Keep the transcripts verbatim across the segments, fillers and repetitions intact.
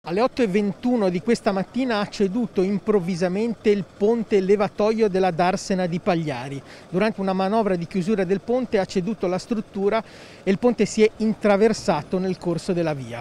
Alle otto e ventuno di questa mattina ha ceduto improvvisamente il ponte levatoio della Darsena di Pagliari. Durante una manovra di chiusura del ponte ha ceduto la struttura e il ponte si è intraversato nel corso della via.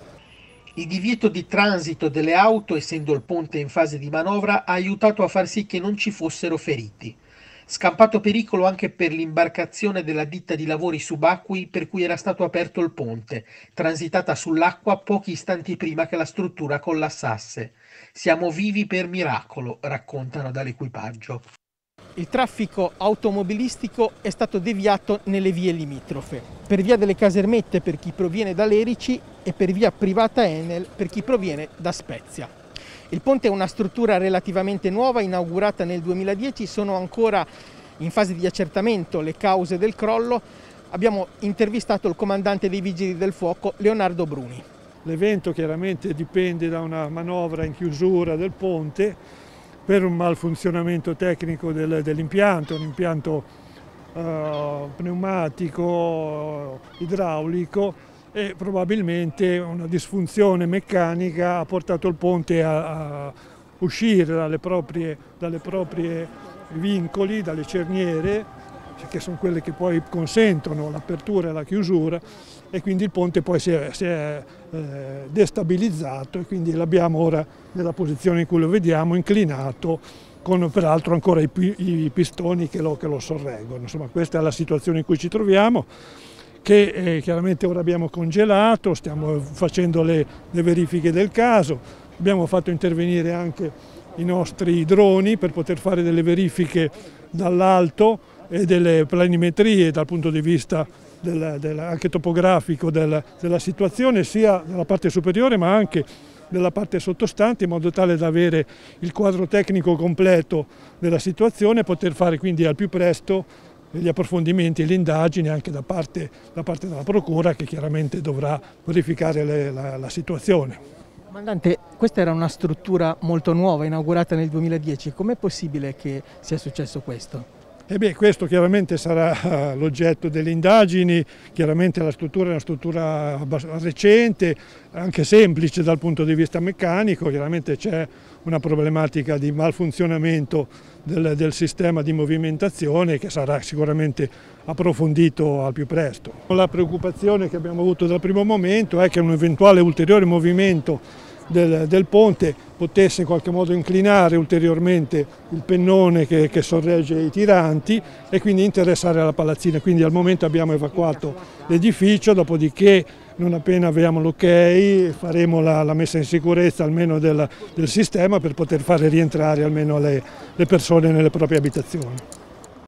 Il divieto di transito delle auto, essendo il ponte in fase di manovra, ha aiutato a far sì che non ci fossero feriti. Scampato pericolo anche per l'imbarcazione della ditta di lavori subacquei per cui era stato aperto il ponte, transitata sull'acqua pochi istanti prima che la struttura collassasse. Siamo vivi per miracolo, raccontano dall'equipaggio. Il traffico automobilistico è stato deviato nelle vie limitrofe, per via delle Casermette per chi proviene da Lerici e per via privata Enel per chi proviene da Spezia. Il ponte è una struttura relativamente nuova, inaugurata nel duemiladieci, sono ancora in fase di accertamento le cause del crollo. Abbiamo intervistato il comandante dei Vigili del Fuoco, Leonardo Bruni. L'evento chiaramente dipende da una manovra in chiusura del ponte per un malfunzionamento tecnico del, dell'impianto, un impianto uh, pneumatico, idraulico, e probabilmente una disfunzione meccanica ha portato il ponte a, a uscire dalle proprie, dalle proprie vincoli, dalle cerniere, che sono quelle che poi consentono l'apertura e la chiusura, e quindi il ponte poi si è, si è eh, destabilizzato e quindi l'abbiamo ora nella posizione in cui lo vediamo, inclinato, con peraltro ancora i, i pistoni che lo, che lo sorreggono. Insomma, questa è la situazione in cui ci troviamo, che eh, chiaramente ora abbiamo congelato, stiamo facendo le, le verifiche del caso, abbiamo fatto intervenire anche i nostri droni per poter fare delle verifiche dall'alto e delle planimetrie dal punto di vista del, del, anche topografico del, della situazione, sia nella parte superiore ma anche nella parte sottostante, in modo tale da avere il quadro tecnico completo della situazione e poter fare quindi al più presto gli approfondimenti e le indagini anche da parte, da parte della Procura, che chiaramente dovrà verificare le, la, la situazione. Comandante, questa era una struttura molto nuova, inaugurata nel duemiladieci. Com'è possibile che sia successo questo? E beh, questo chiaramente sarà l'oggetto delle indagini. Chiaramente la struttura è una struttura recente, anche semplice dal punto di vista meccanico. Chiaramente c'è una problematica di malfunzionamento del, del sistema di movimentazione che sarà sicuramente approfondito al più presto. La preoccupazione che abbiamo avuto dal primo momento è che un eventuale ulteriore movimento Del, del ponte potesse in qualche modo inclinare ulteriormente il pennone che, che sorregge i tiranti e quindi interessare la palazzina. Quindi al momento abbiamo evacuato l'edificio, dopodiché non appena abbiamo l'ok faremo la, la messa in sicurezza almeno del, del sistema per poter fare rientrare almeno le, le persone nelle proprie abitazioni.